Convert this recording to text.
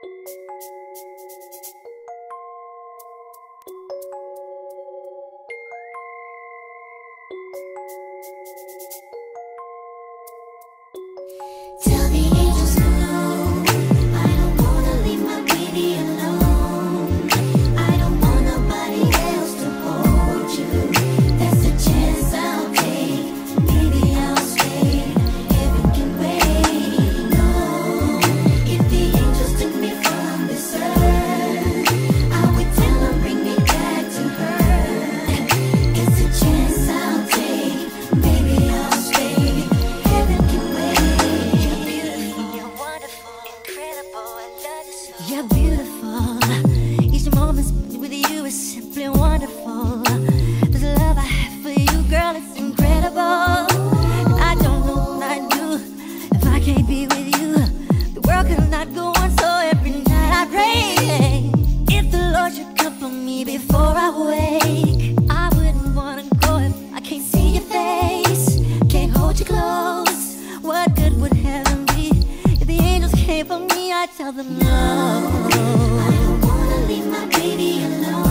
Tell the angels no, I don't wanna leave my baby alone. I don't want nobody else to hold you. That's a chance I'll take, maybe I'll stay. Heaven can wait, no. If the angels took me from this earth, I would tell them bring me back to her. It's a chance I'll take, maybe I'll stay. Heaven can wait. You're beautiful. Each moment spent with you is simply wonderful. This love I have for you, girl, it's incredible. I don't know what I'd do if I can't be with you. The world could not go on, so every night I pray. If the Lord should come for me before I wake, I wouldn't wanna go if I can't see your face, can't hold you close. What good would heaven be if the angels came for me? I tell them no. I don't wanna leave my baby alone.